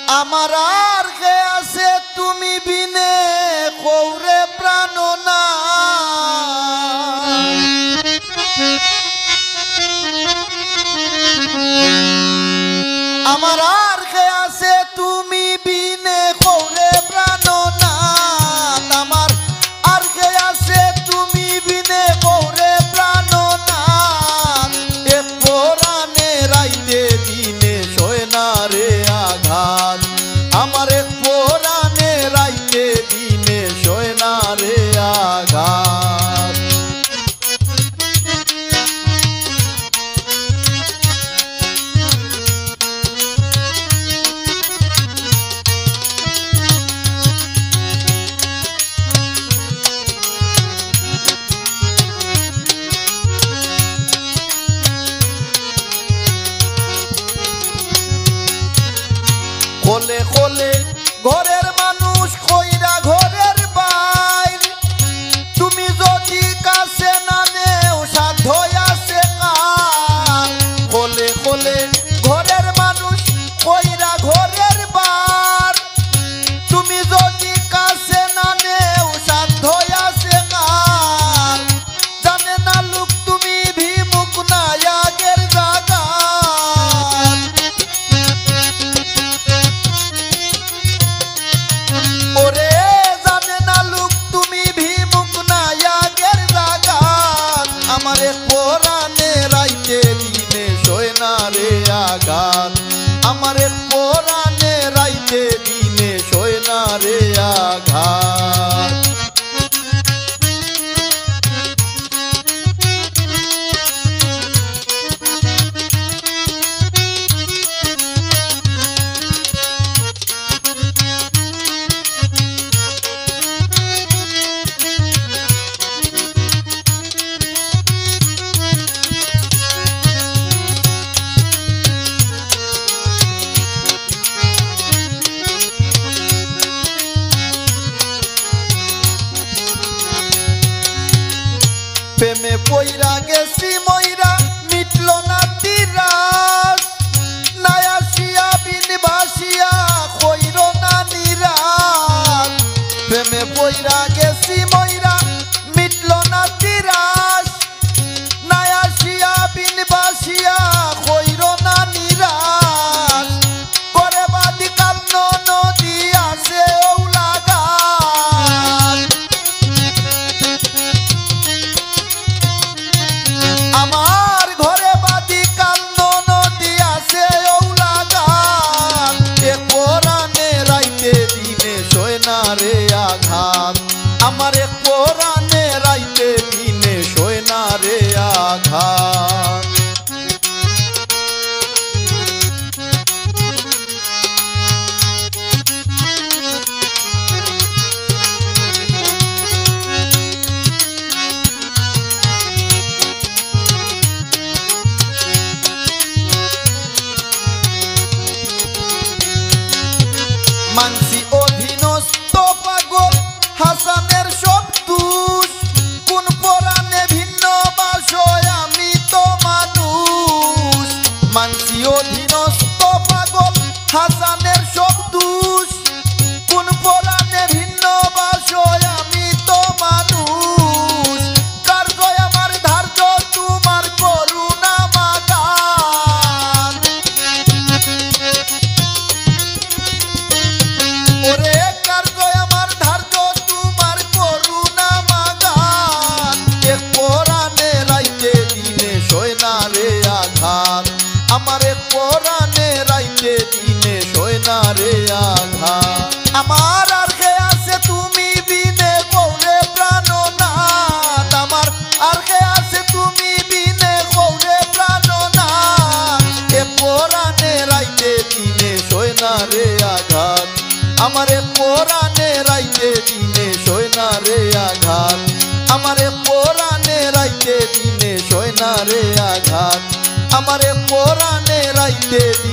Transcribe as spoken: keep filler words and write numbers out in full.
আমার আর কে আছে তুমি বিনে কৌরে প্রাণ না আমার আর কে আছে তুমি বিনে কৌরে প্রাণ না আমার আর কে আছে তুমি বিনে কৌরে প্রাণ না এক পরাণে রাইতে দিনে শোয় না রে আঘাত আমার এক পরাণে রাইতে দিনে শোয় না রে আঘাত খোলে খোলে ঘরের মানুষ কইরা ঘরের বাইর তুমি যদি কাছে না নেও সাধ্য আছে কার খোলে খোলে ঘরের মানুষ কইরা ঘরের বার তুমি যদি কাছে না নেও সাধ্য আছে কার জানে না লোক তুমি ভিমুখ না আগের জায়গা ওরে জানে না লোক তুমি ভিমুখ না আগের জায়গা আমার এক পরাণে রাইতে দিনে শোয় না রে আঘাত আমার এক পরাণে রাইতে দিনে শোয় না রে আঘাত প্রেমে পইরা গেছি মইরা মিটলো না তিরাস নাই আসিয়া বিন ভাসিয়া কইর না নিরাস প্রেমে পইরা গেছি মইরা মিটলো না তিরাস নাই আসিয়া বিন ভাসিয়া কইর না নিরাস করে বাদি কান্ন নদী আছে ওলাগা আমার ঘরে বাদি কান্ন নদী আছে ওলাগান এ পরাণে রাইতে দিনে শোয় না রে আঘাত আমার এক পরাণে রাইতে দিনে শোয় না রে আঘাত মানসি অধীনস্থ পাগল হাসানের সব দোষ কোন পরাণে ভিন্ন বাসয় আমি তো মানুষ মানসি অধীনস্থ পাগল হাসানের সব দোষ কোন পরাণে ভিন্ন বাসয় আমি তো মানুষ কার্য আমার ধার্য তোমার করুণা মাগান ওরে কার্য আমার ধার্য তোমার করুণা মাগান এক পরাণে রাইতে দিনে শোয় না রে আঘাত আমার এক পরাণে রাইতে দিনে শোয় না রে আঘাত আমার আর কে আছে তুমি বিনে কৌরে প্রাণ নাথ আমার আর কে আছে তুমি বিনে কৌরে প্রাণ নাথ এ পরাণে রাইতে দিনে শোয় না রে আঘাত আমার এক পরাণে রাইতে দিনে শোয় না রে আঘাত আমার এক পরাণে রাইতে দিনে শোয় না রে আঘাত আমার এক পরাণে রাইতে